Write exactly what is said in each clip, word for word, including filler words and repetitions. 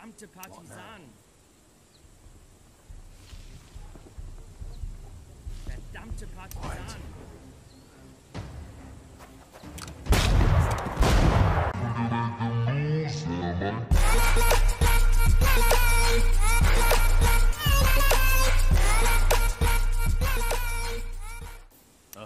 Verdammte Partisan! Verdammte Partisan! Huh?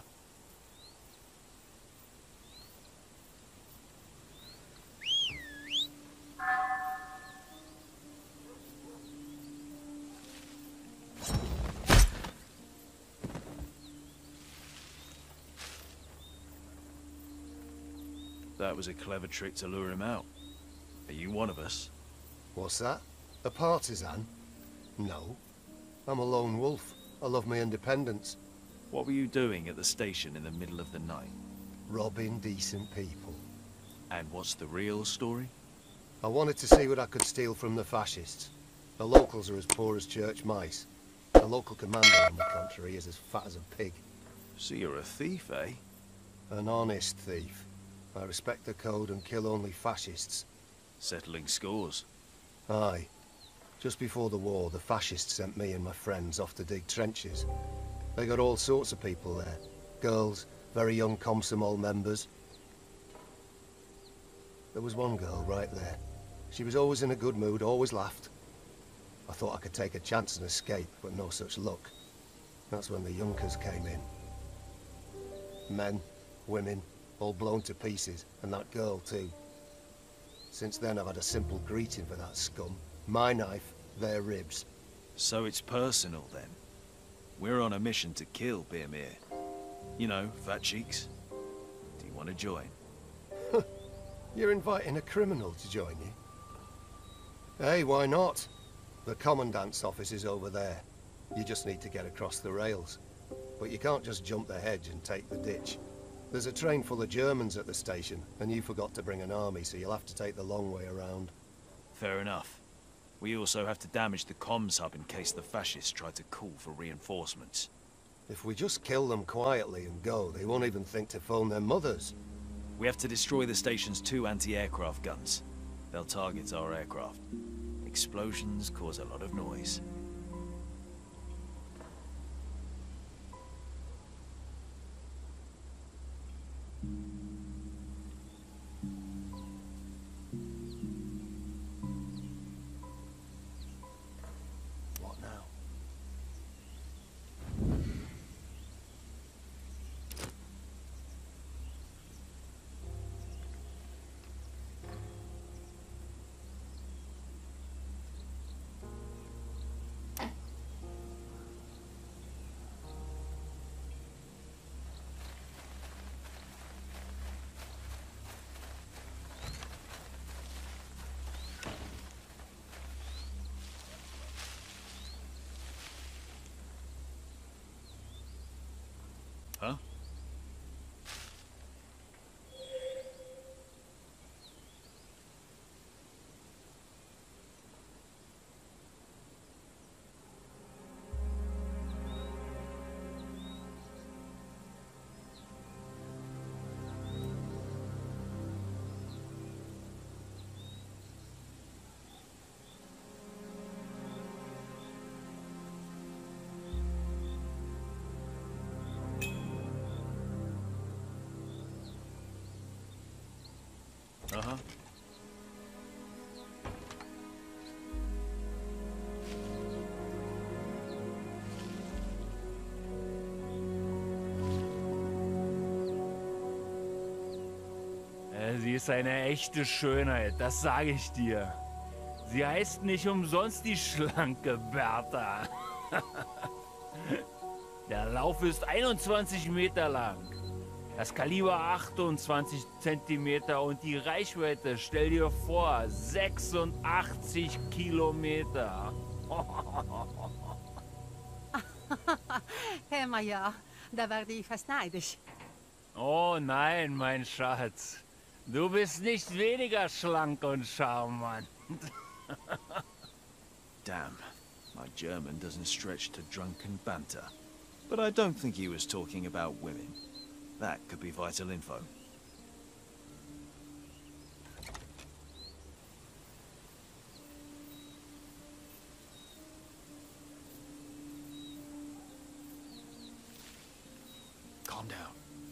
That was a clever trick to lure him out. Are you one of us? What's that? A partisan? No. I'm a lone wolf. I love my independence. What were you doing at the station in the middle of the night? Robbing decent people. And what's the real story? I wanted to see what I could steal from the fascists. The locals are as poor as church mice. The local commando in the country is as fat as a pig. So you're a thief, eh? An honest thief. I respect the code and kill only fascists. Settling scores. Aye. Just before the war, the fascists sent me and my friends off to dig trenches. They got all sorts of people there. Girls, very young Komsomol members. There was one girl right there. She was always in a good mood, always laughed. I thought I could take a chance and escape, but no such luck. That's when the Junkers came in. Men, women, all blown to pieces, and that girl too. Since then I've had a simple greeting for that scum. My knife, their ribs. So it's personal then? We're on a mission to kill Birmir. You know, fat cheeks. Do you want to join? You're inviting a criminal to join you? Hey, why not? The Commandant's office is over there. You just need to get across the rails. But you can't just jump the hedge and take the ditch. There's a train full of Germans at the station, and you forgot to bring an army, so you'll have to take the long way around. Fair enough. We also have to damage the comms hub in case the fascists try to call for reinforcements. If we just kill them quietly and go, they won't even think to phone their mothers. We have to destroy the station's two anti-aircraft guns. They'll target our aircraft. Explosions cause a lot of noise. What now? Huh? Uh-huh. Sie ist eine echte Schönheit, das sage ich dir. Sie heißt nicht umsonst die schlanke Bertha. Der Lauf ist einundzwanzig Meter lang. Das Kaliber achtundzwanzig Zentimeter und die Reichweite, stell dir vor, sechsundachtzig Kilometer. Herr Major, da werde ich fast neidisch. Oh nein, mein Schatz. Du bist nicht weniger schlank und charmant. Damn, my German doesn't stretch to drunken banter. But I don't think he was talking about women. That could be vital info. Calm down.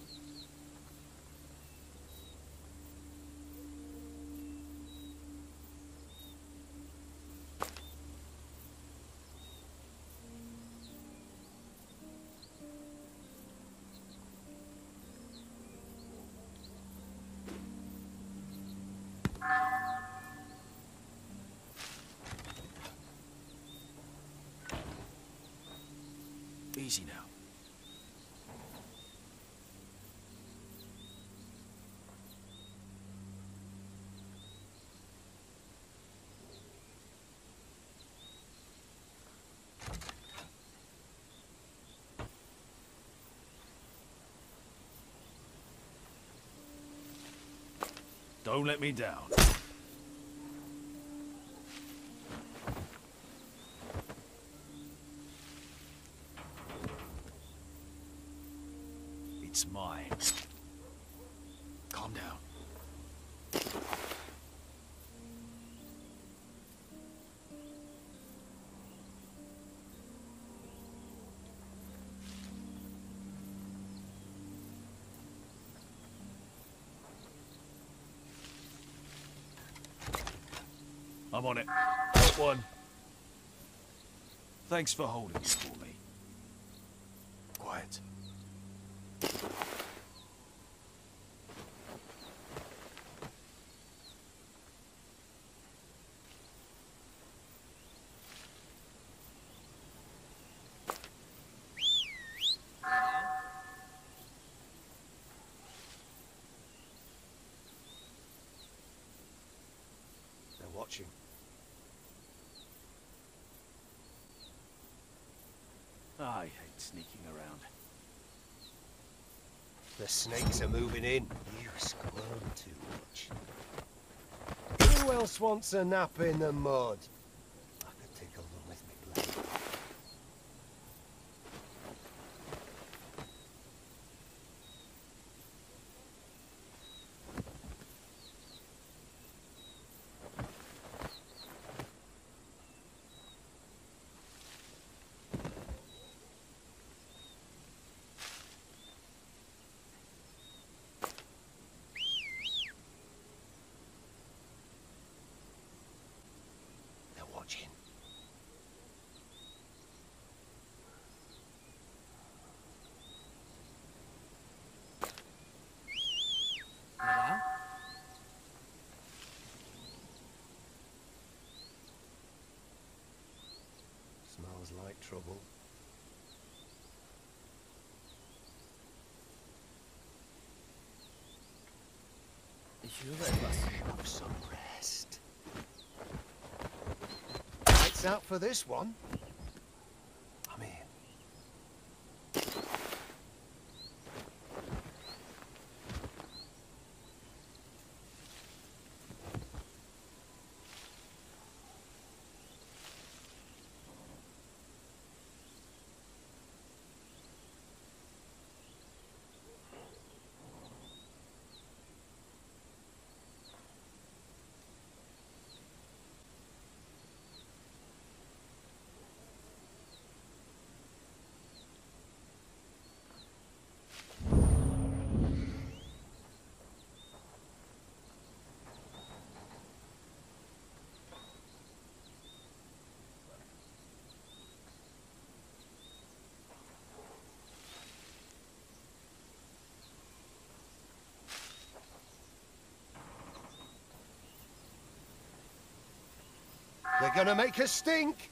Easy now. Don't let me down. It's mine. Calm down. I'm on it. Got one. Thanks for holding it for me. Quiet. They're watching. I hate sneaking around. The snakes are moving in. You squirm too much. Who else wants a nap in the mud? I could take a run with me blade. Watching. Ja? Smells like trouble. Ich höre etwas. Have some rest. Lights out for this one. I'm in. They're gonna make us stink.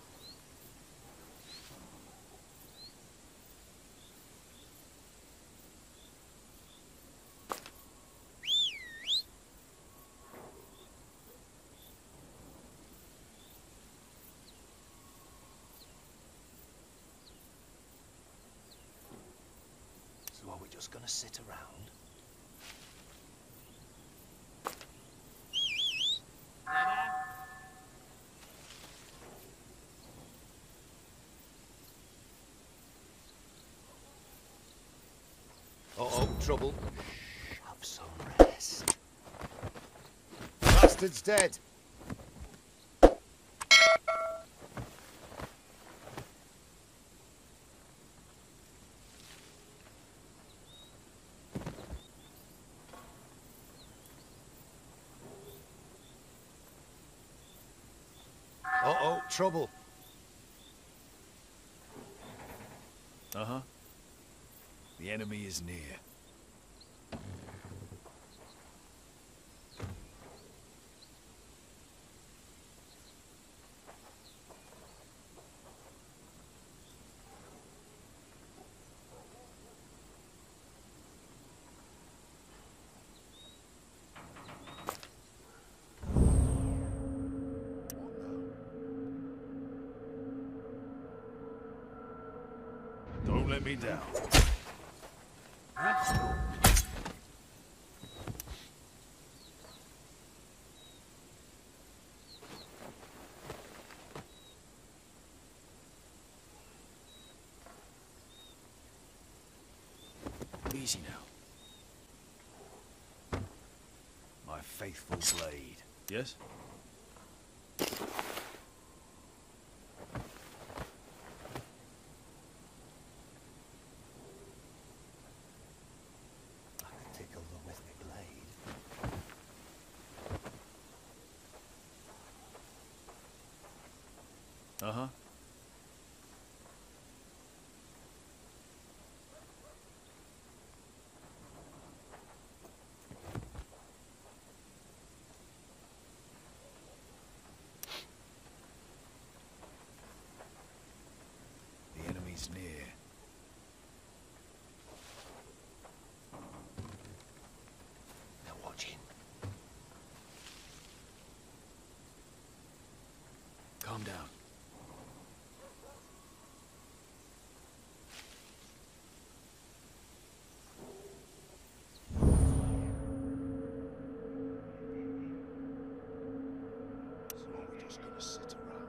So are we just gonna sit around? Uh-oh, trouble. Have some rest. Bastard's dead. Uh-oh, trouble. Uh-huh. The enemy is near. Don't let me down. Easy now. My faithful blade. Yes? Tickle them with my blade. Uh-huh. The enemy's near. They're watching. Calm down. So we're just gonna sit around.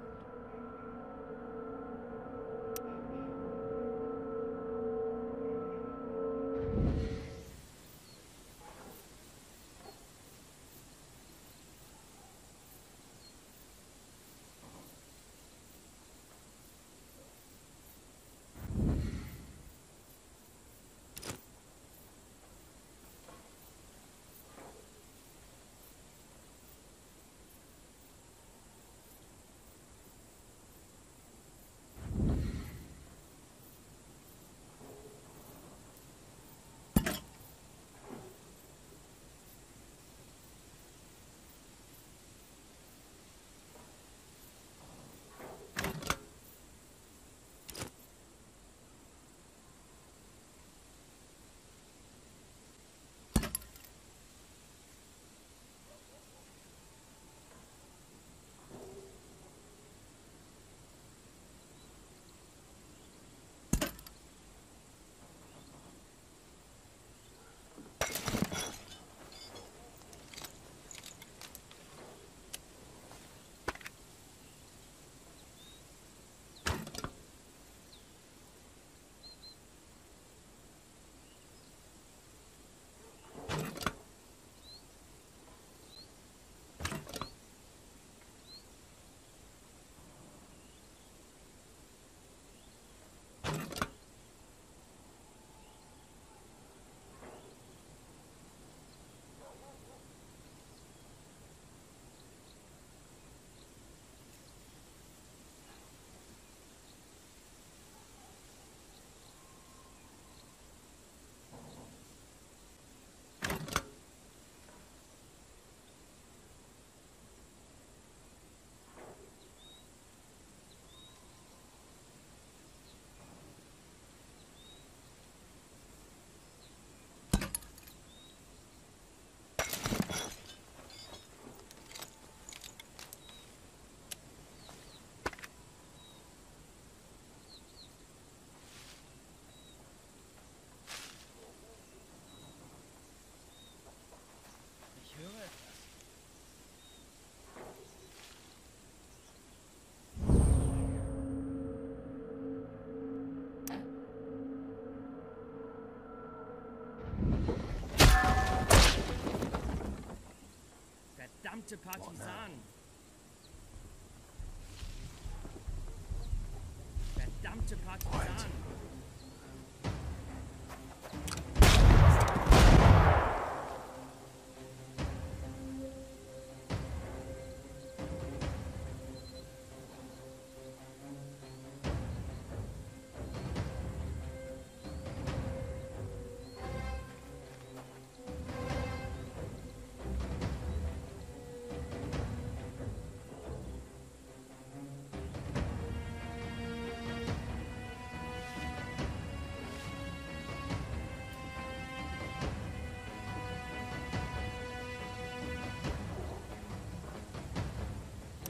Verdammte Partisanen! Verdammte Partisanen!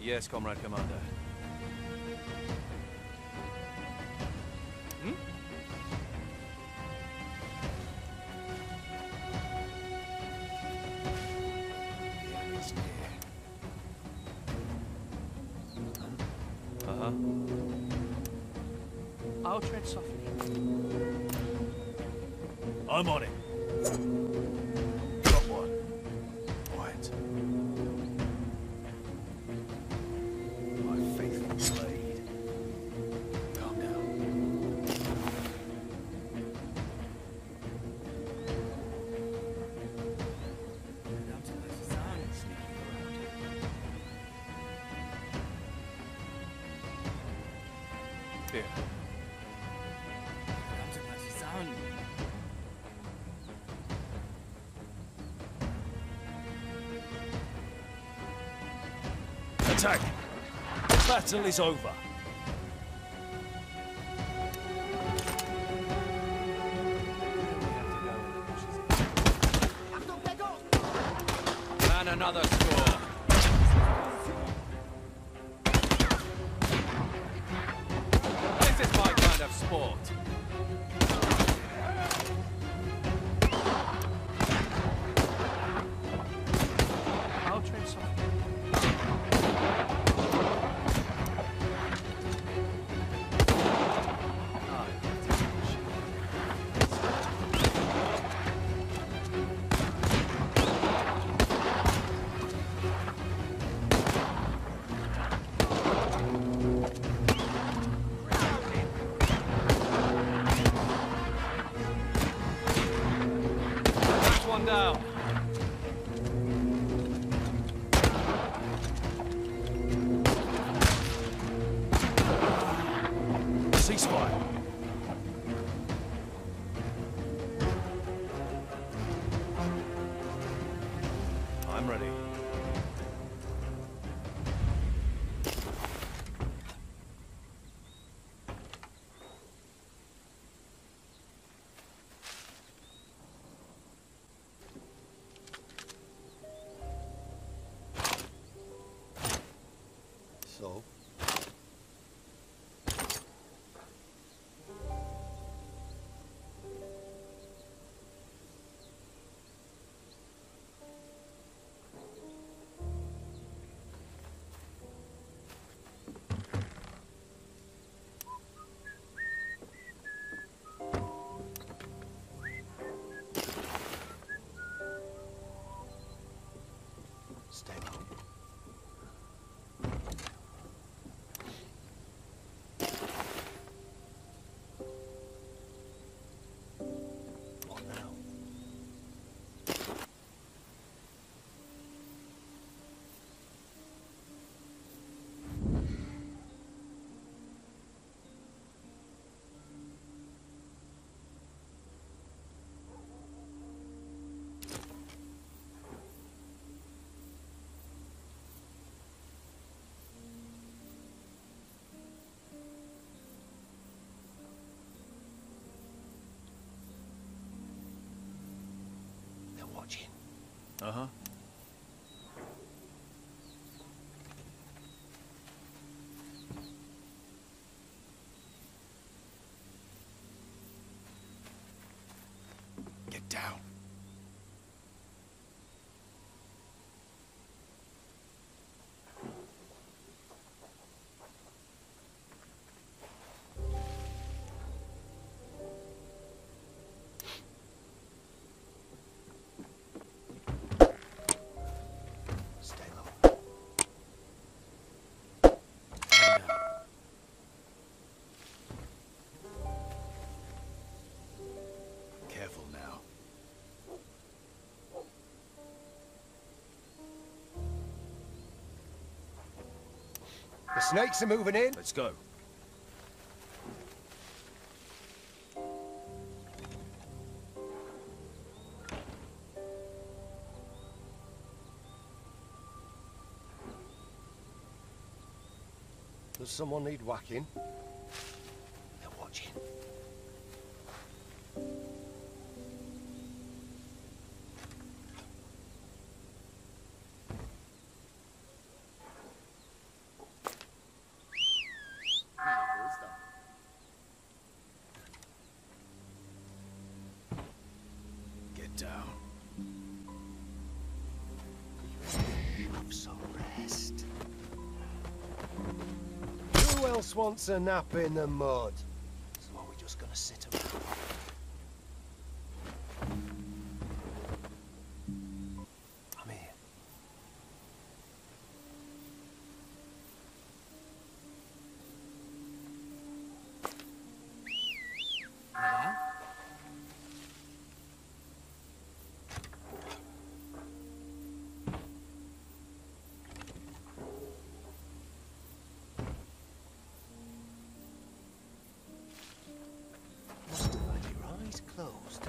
Yes, Comrade Commander. Hmm? The enemy's near. Uh-huh. I'll tread softly. I'm on it. Got one. Quiet. My faithful blade. Calm down. Verdammte Partisanen. Sneaking around here. Here. Verdammte Partisanen. Attack! The battle is over. And another score. This is my kind of sport. I'll tread softly. That's one down. Ceasefire. I'm ready. So, stay low. What now? They're watching. Uh-huh. Get down. Stay low. Careful now. The snakes are moving in. Let's go. Does someone need whacking? They're watching. down. Have some rest. Who else wants a nap in the mud? So are we just gonna sit around? I'm here. Ja? Must have had your eyes closed.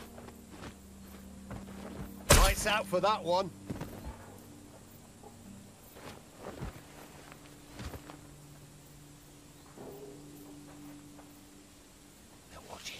Lights out for that one. They're watching.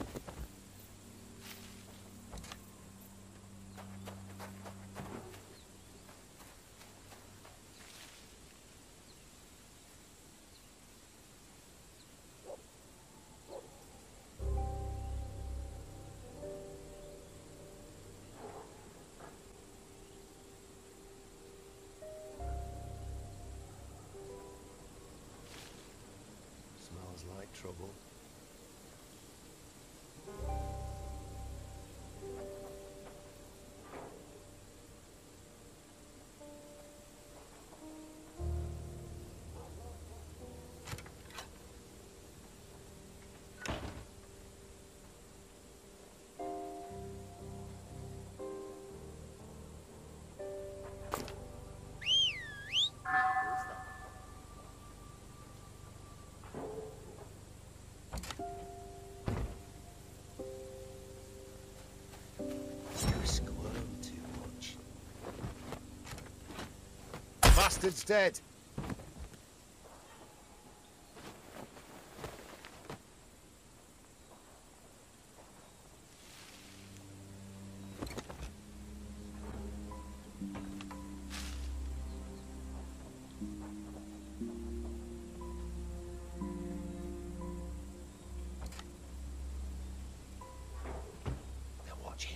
Smells like trouble. You squirm too much. Bastard's dead. They're watching.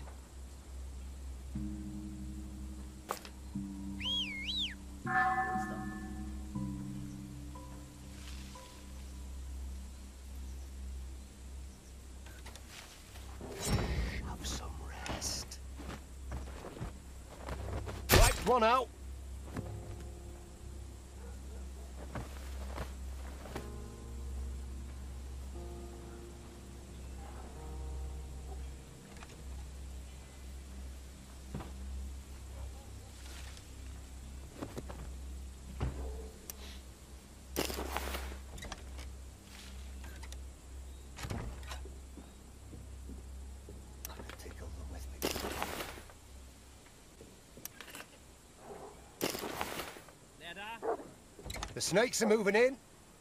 Have some rest. Wiped one out. Tickle them with me. Wer da? The snakes are moving in.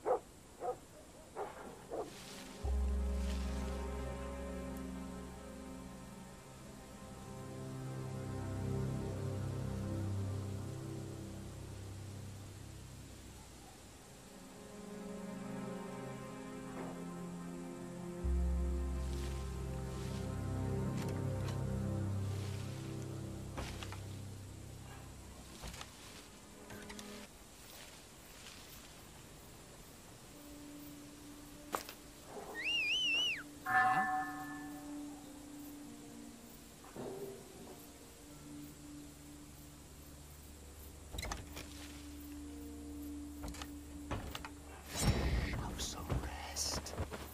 Ja? Have some rest.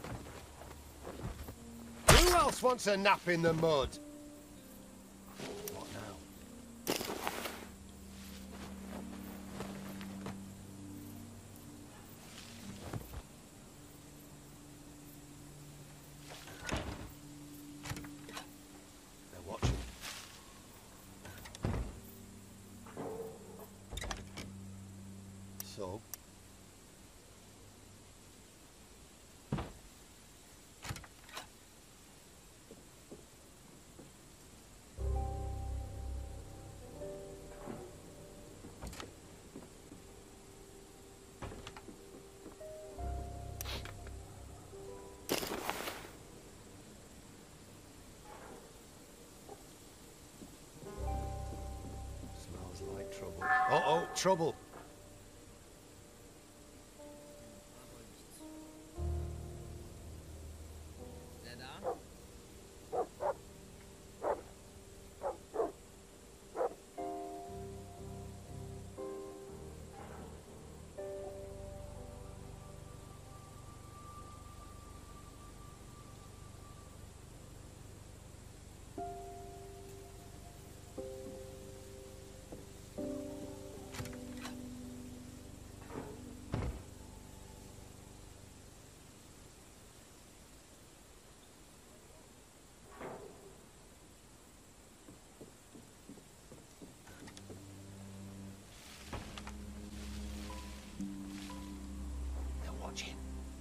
Who else wants a nap in the mud? What now? They're watching. So? Uh-oh, trouble. Wer da? They're watching.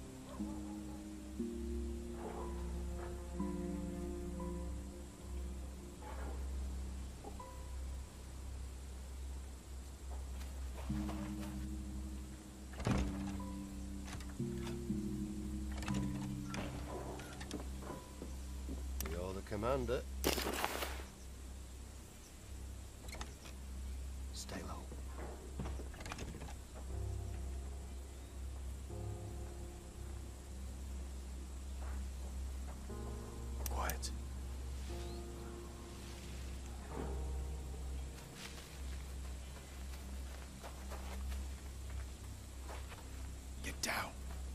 You're the commander. Stay low. Quiet. Get down.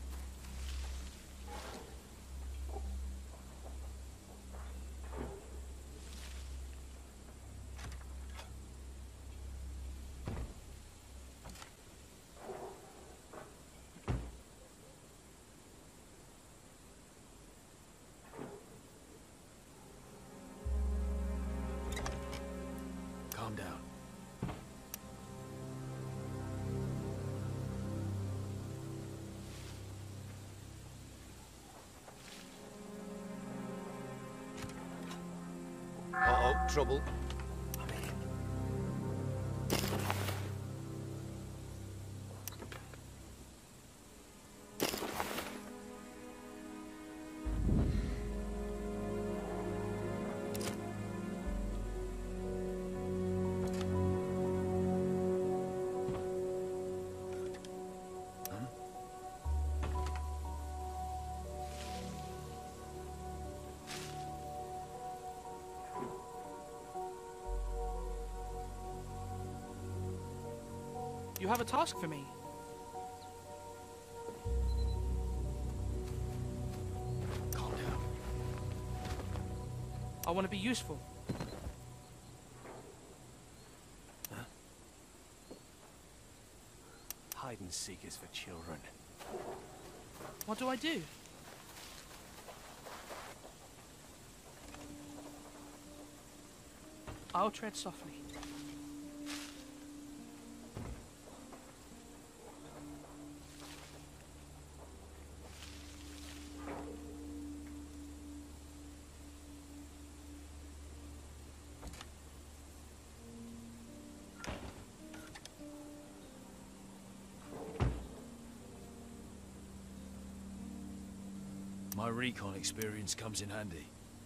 Calm down. Uh-oh, trouble. You have a task for me. Calm down. I want to be useful. Hide and seek is for children. What do I do? I'll tread softly. My recon experience comes in handy.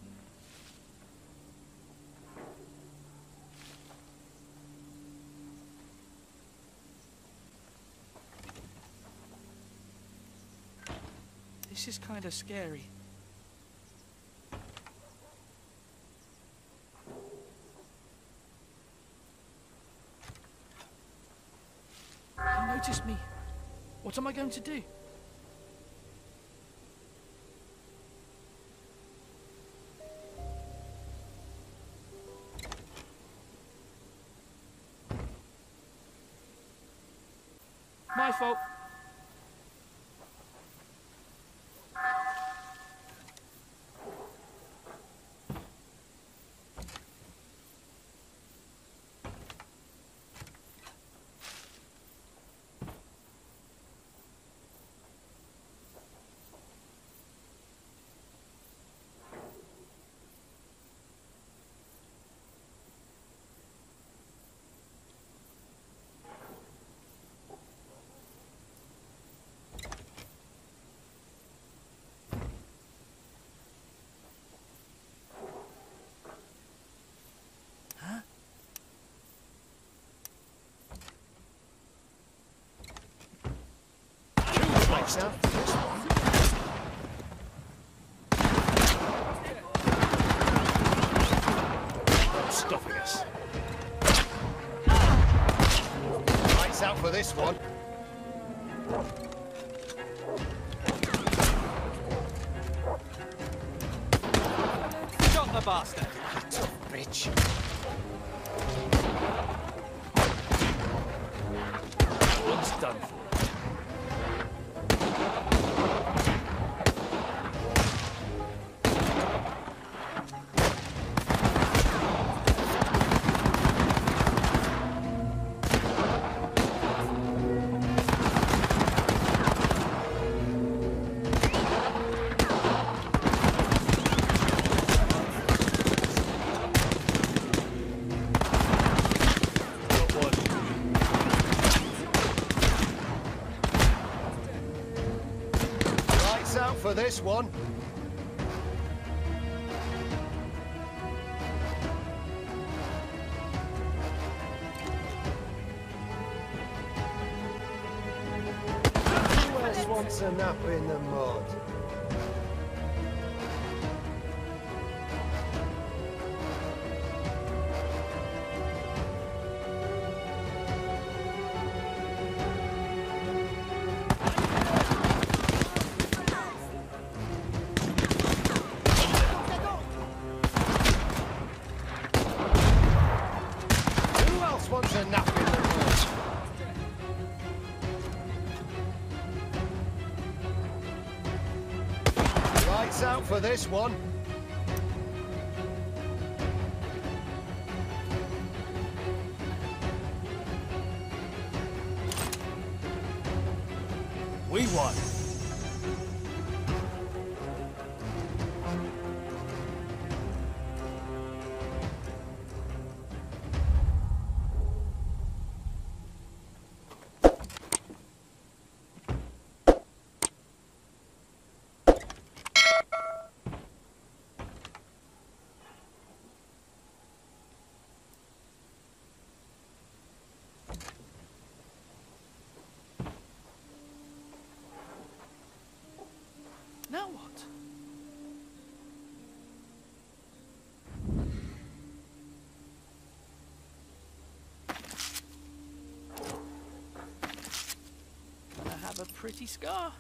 This is kind of scary. He noticed me. What am I going to do? My fault. bastard. Stopping us. Lights out for this one. Shot the bastard. Tough bitch. That one's done for. For this one. Who else wants a nap in the mud? Wants a nap in the mud? Lights out for this one. We won. Now what? I have a pretty scar.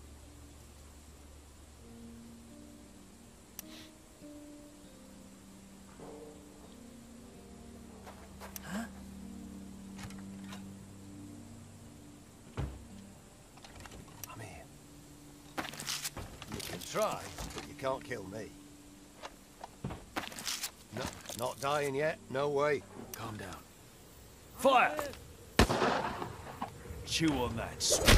Huh? I'm here. You can try, but you can't kill me. No, not dying yet. No way. Calm down. Fire! Chew on that, swine.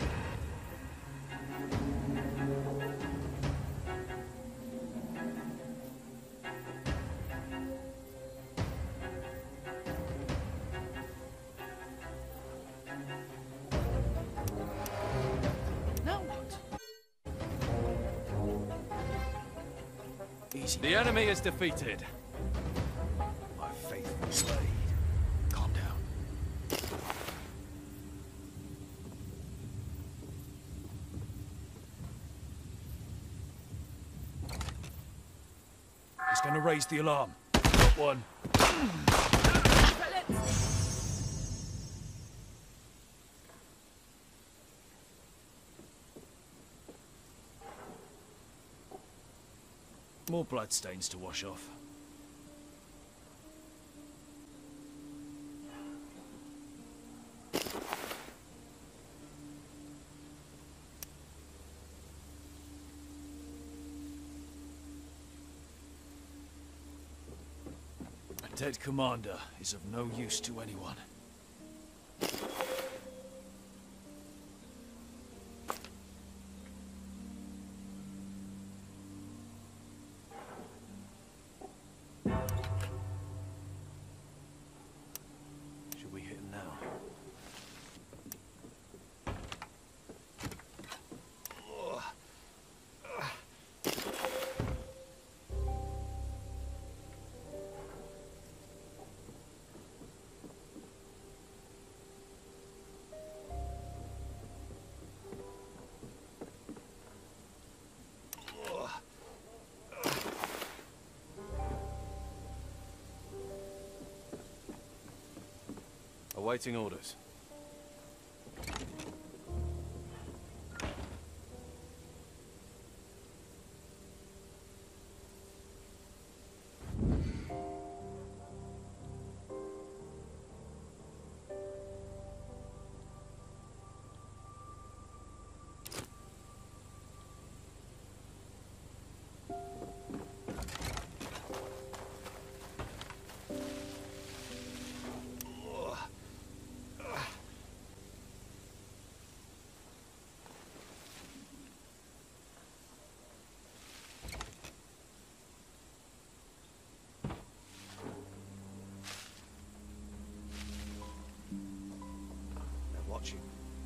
Now what? Easy. The enemy is defeated. My faithful blade. Calm down. It's gonna raise the alarm. Got one. More bloodstains to wash off. A dead commander is of no use to anyone. Should we hit him now? Awaiting orders. Watching.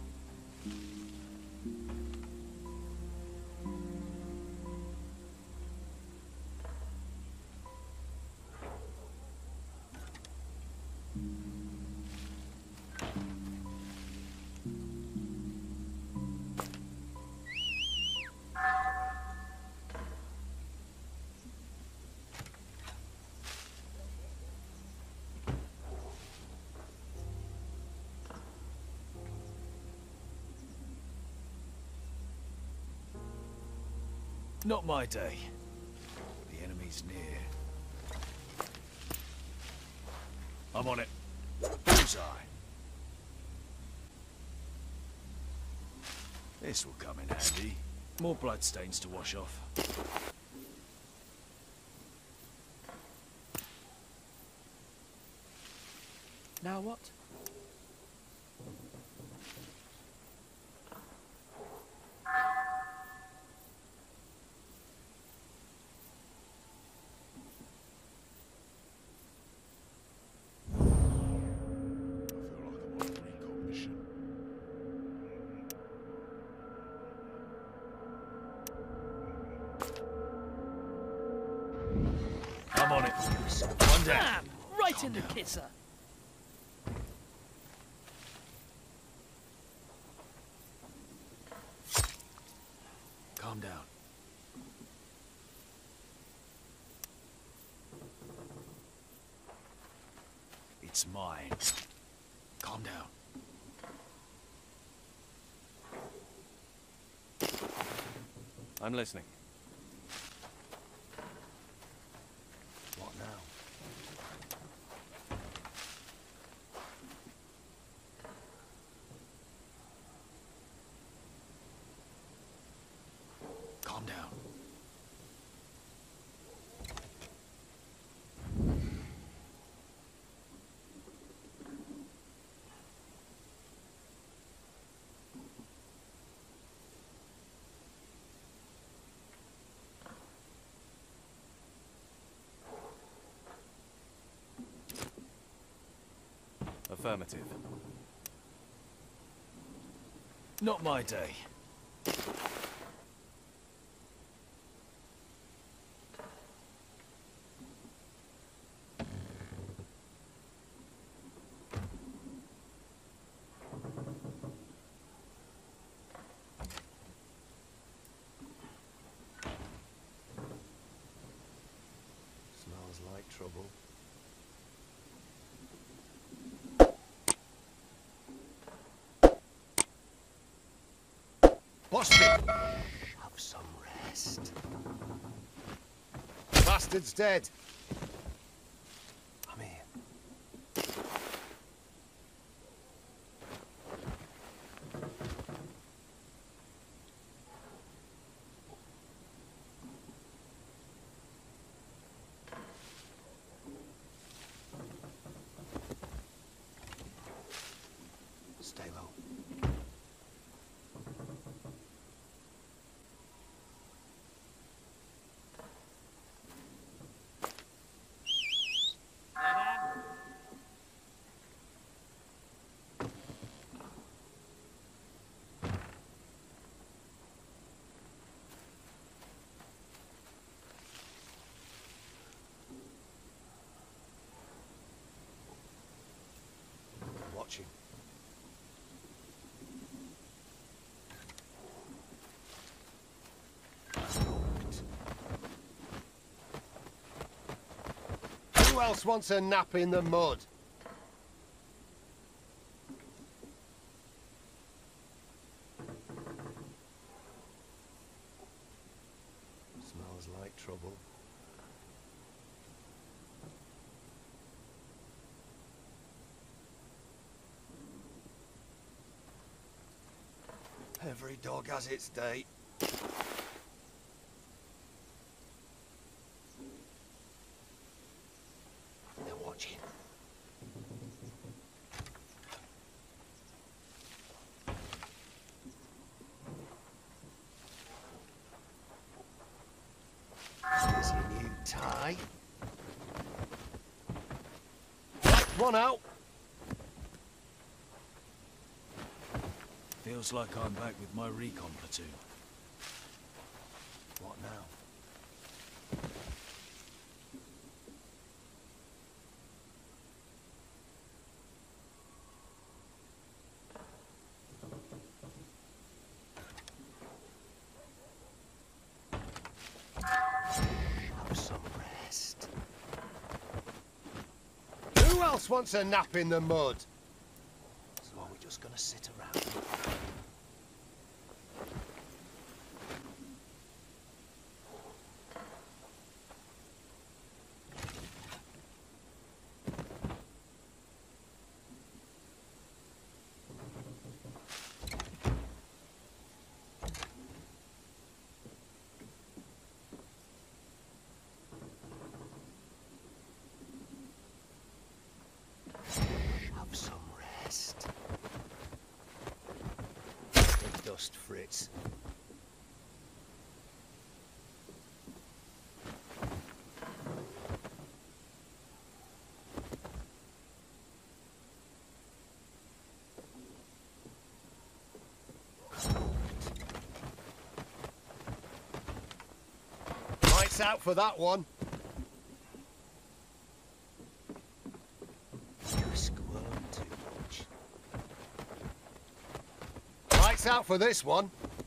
Not my day. The enemy's near. I'm on it. Bullseye. This will come in handy. More bloodstains to wash off. Now what? I'm on it. One down. Bam! Right in the kisser. Calm down. It's mine. Calm down. I'm listening. What now? Calm down. Affirmative. Not my day. Smells like trouble. Busted! Have some rest. Bastard's dead. I'm here. Stay low. Watching. Who else wants a nap in the mud? Every dog has its day. They're watching. Here's your new tie. Right, one out. Feels like I'm back with my recon platoon. What now? Have some rest. Who else wants a nap in the mud? So are we just gonna sit around? Have some rest. The dust, Fritz. Lights out for that one. You squirm too much. Lights out for this one.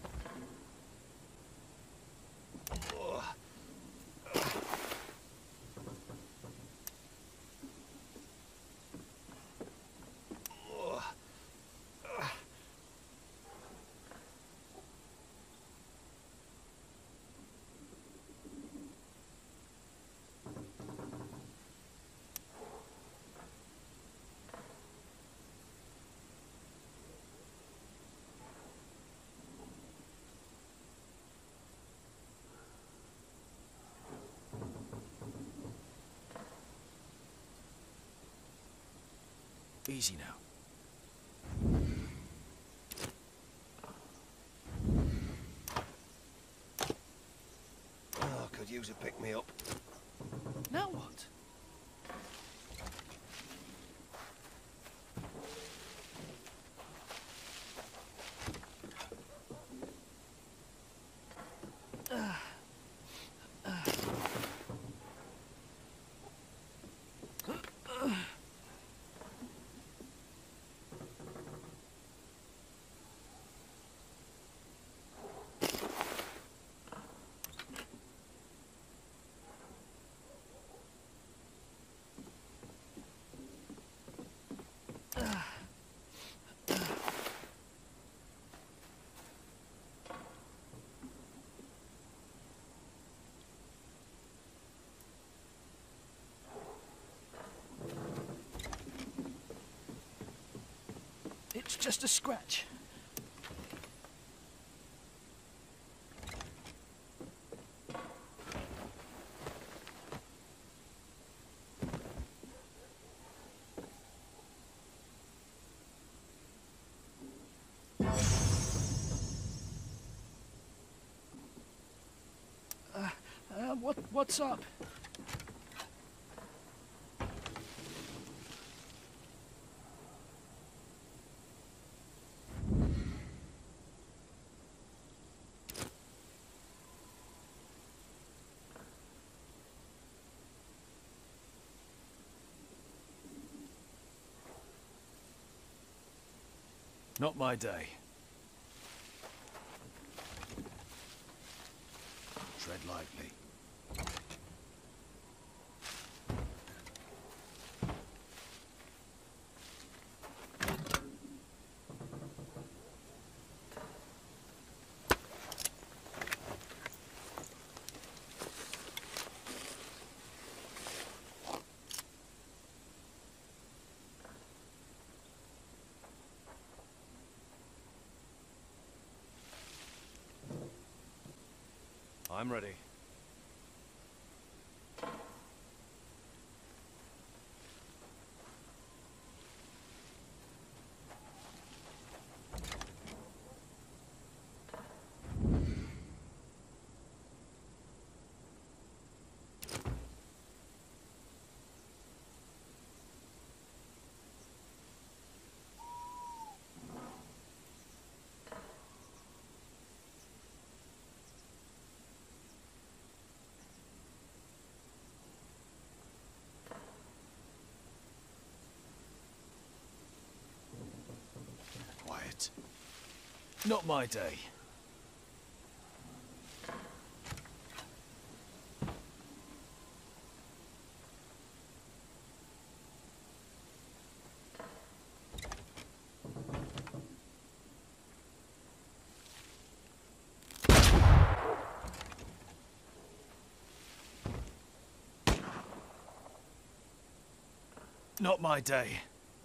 Easy now. Oh, could use a pick-me-up. Now what? It's just a scratch. Uh, uh, what, what's up? Not my day. Tread lightly. I'm ready. Quiet. Not my day. Not my day.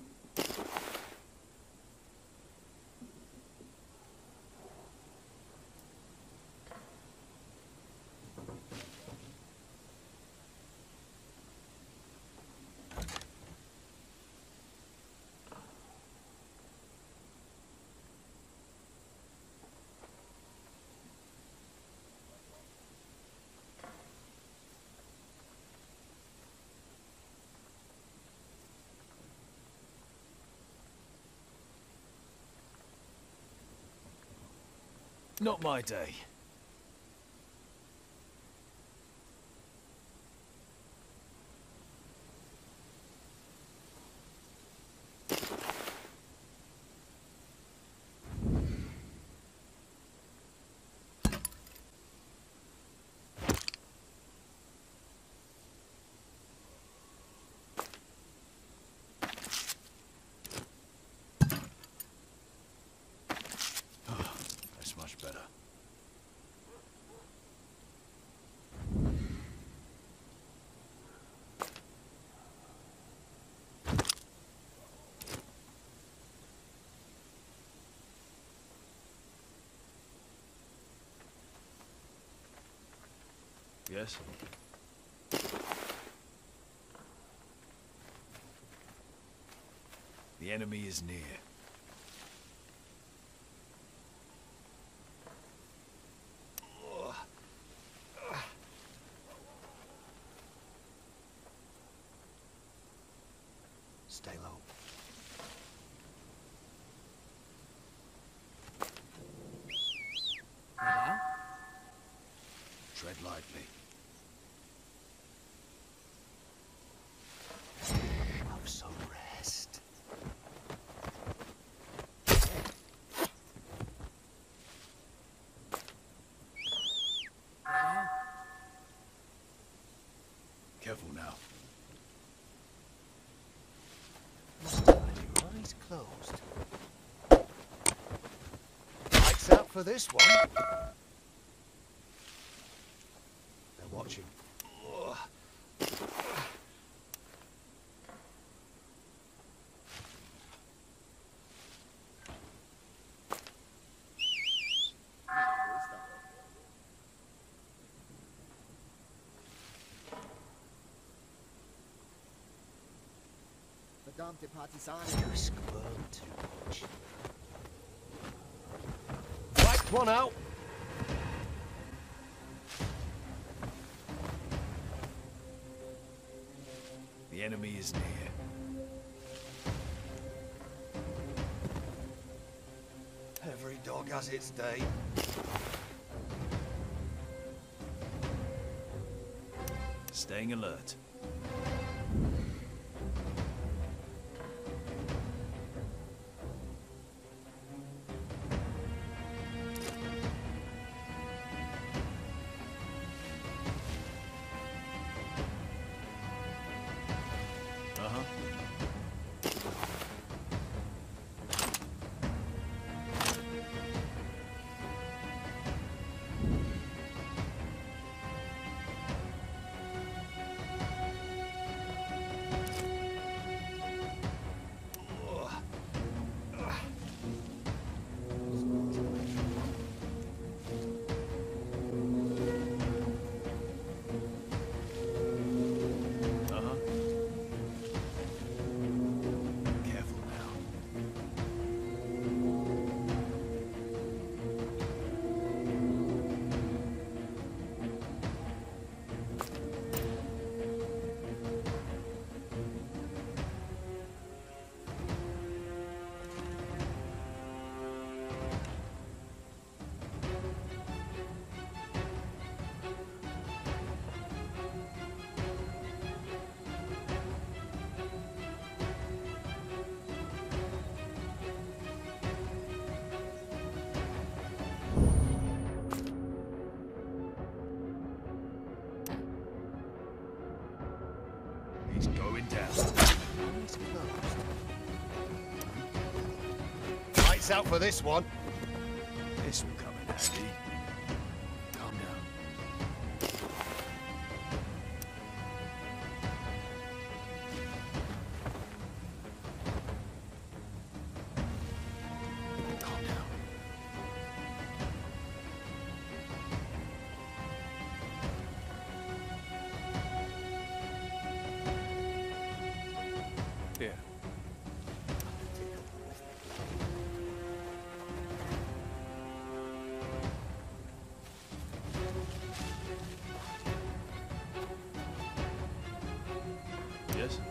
Not my day. That's much better. Yes? The enemy is near. Stay low. Yeah? Tread lightly. Have some rest. Yeah? Careful now. Your eyes closed. Lights out for this one. They're watching. Verdammte Partisans. You squirm too much. Wiped one out. The enemy is near. Every dog has its day. Staying alert. Uh-huh. It's going down. Lights out for this one. This will come in handy. Calm down. Calm down. Here. Yes?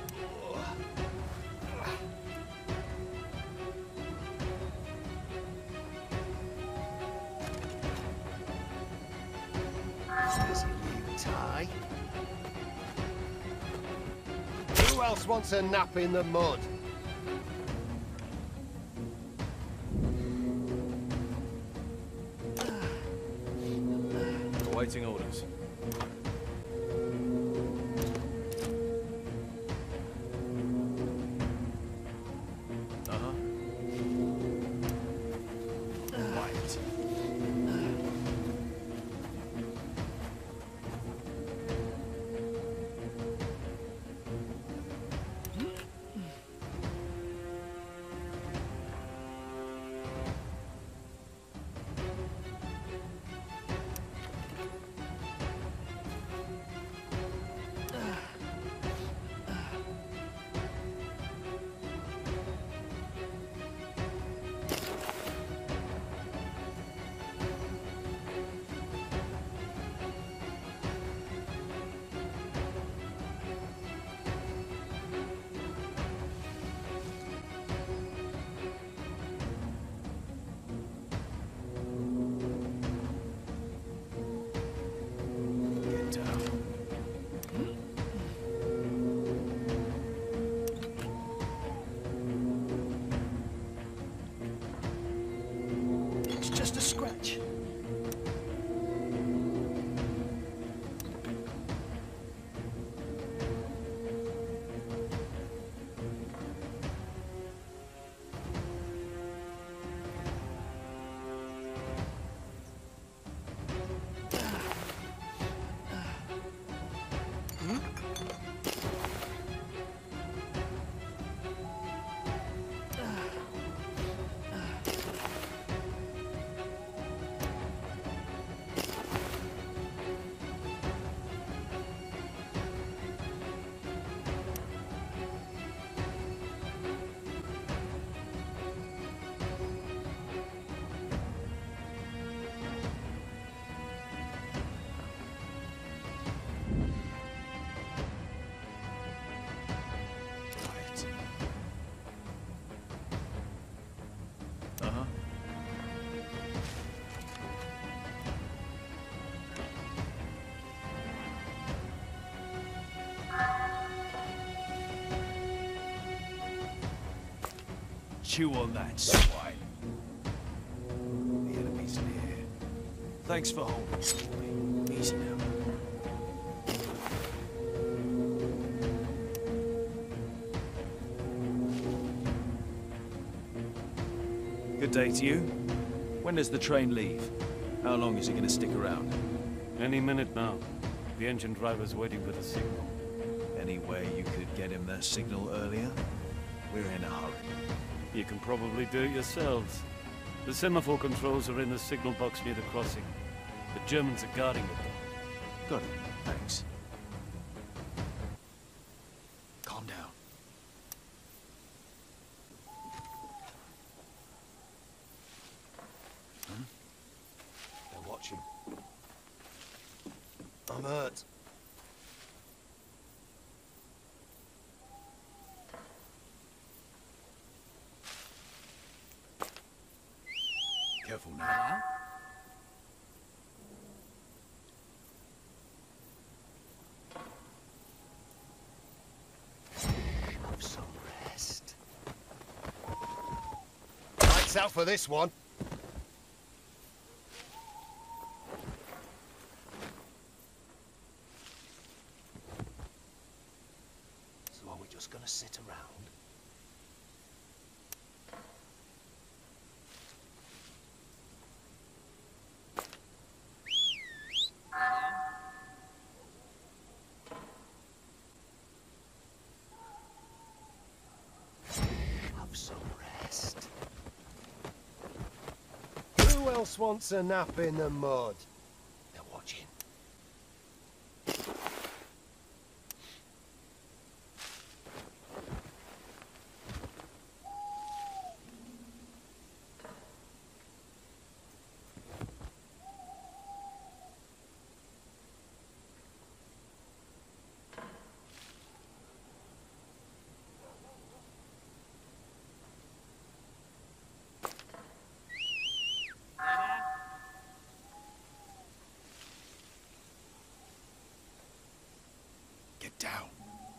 There's your new tie. Who else wants a nap in the mud? Awaiting orders. Uh-huh. Right. Get down. It's just a scratch. Right. Uh-huh. Chew on that, swine. The enemy's near. Thanks for holding for me. Easy now. Good day to you. When does the train leave? How long is it going to stick around? Any minute now. The engine driver's waiting for the signal. Any way you could get him that signal earlier? We're in a hurry. You can probably do it yourselves. The semaphore controls are in the signal box near the crossing. The Germans are guarding it though. Got it. Thanks. Calm down. They're watching. I'm hurt. Careful now. Have some rest. Lights out for this one. just gonna sit around? Have some rest. Who else wants a nap in the mud? They're watching. Get down.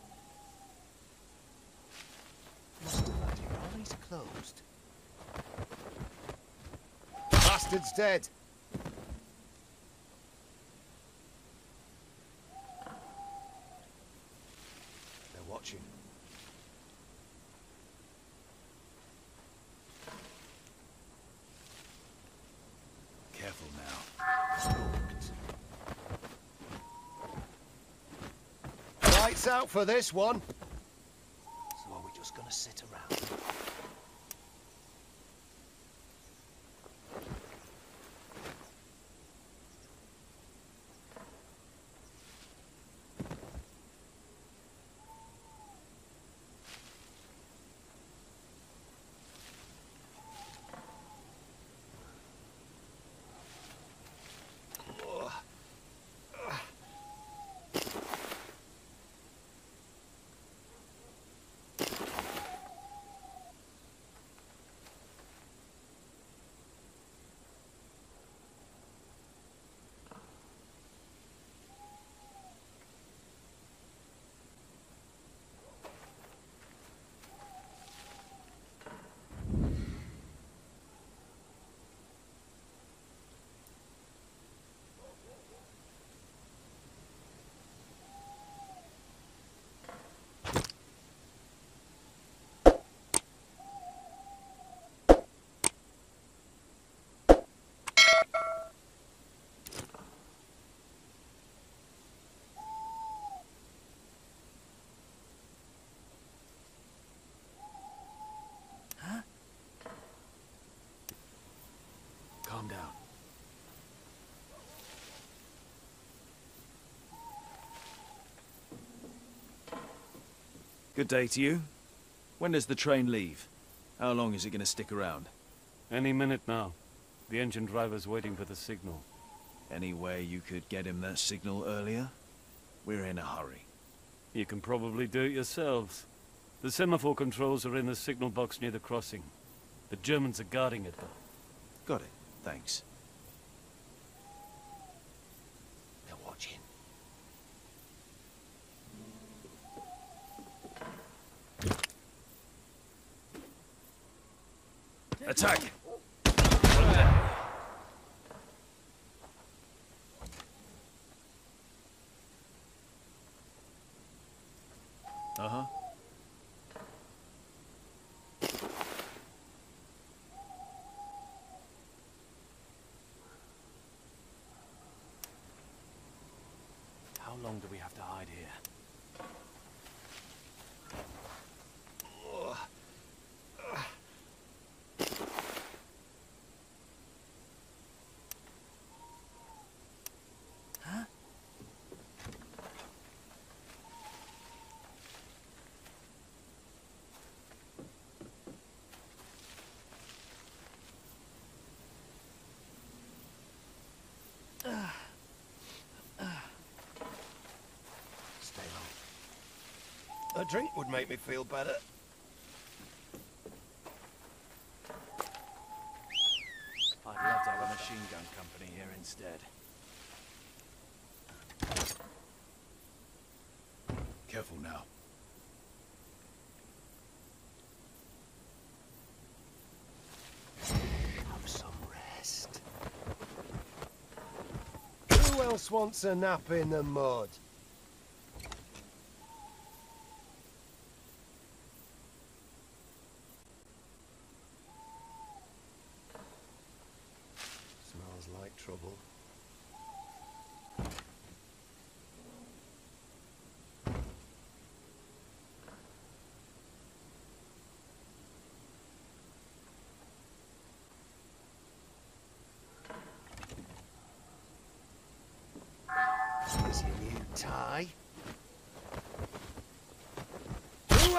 Must have had your eyes closed. Bastard's dead. They're watching. Careful now. Lights out for this one. So are we just gonna sit around? Calm down. Good day to you. When does the train leave? How long is it going to stick around? Any minute now. The engine driver's waiting for the signal. Any way you could get him that signal earlier? We're in a hurry. You can probably do it yourselves. The semaphore controls are in the signal box near the crossing. The Germans are guarding it, though. Got it. Thanks. They're watching. Attack! Uh-huh. How long do we have to hide here? Stay on. A drink would make me feel better. I'd love to have a machine gun company here instead. Careful now. Have some rest. Who else wants a nap in the mud?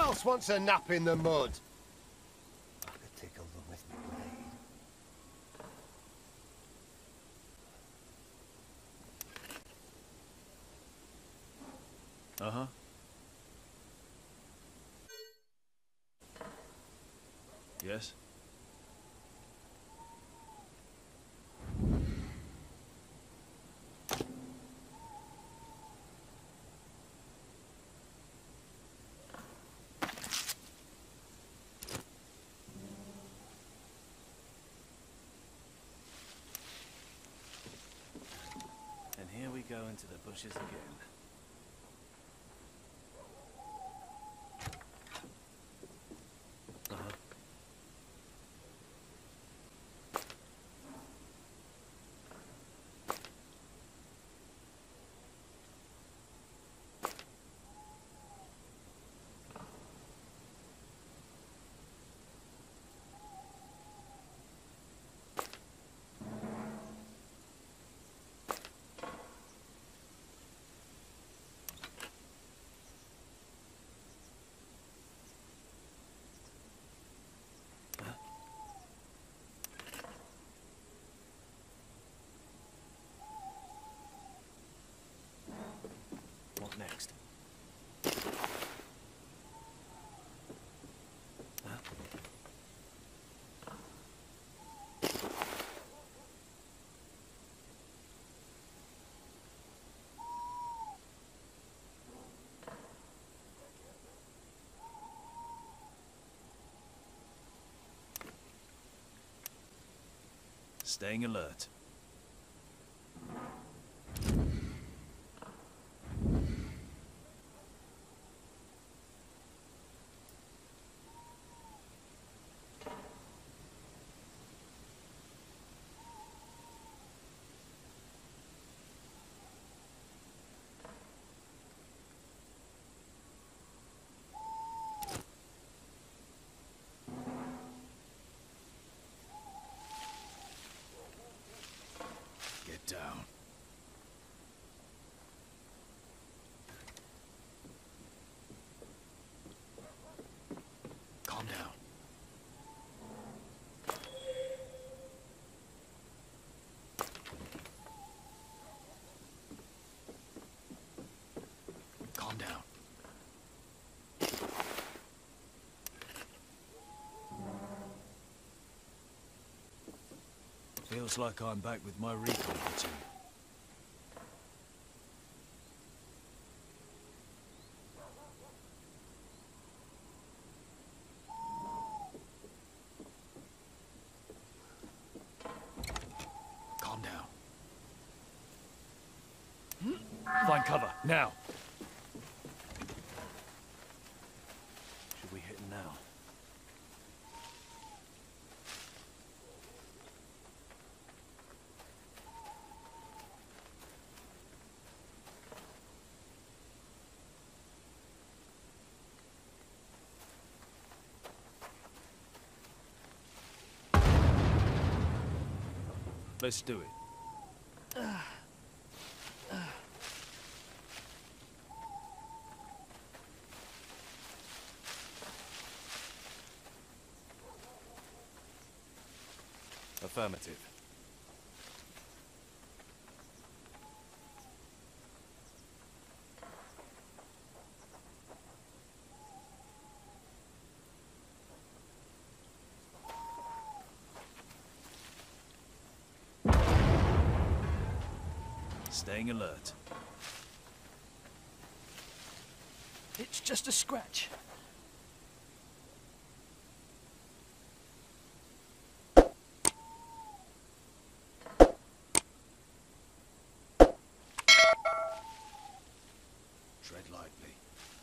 else wants a nap in the mud? I could tickle them with my blade. Uh-huh. Yes? And here we go into the bushes again. Uh-huh. What next? Huh? Staying alert. Get down. Calm down. Calm down. Feels like I'm back with my recon platoon. Calm down. Find cover, now! Should we hit him now? Let's do it. Affirmative. Staying alert. It's just a scratch. Tread lightly.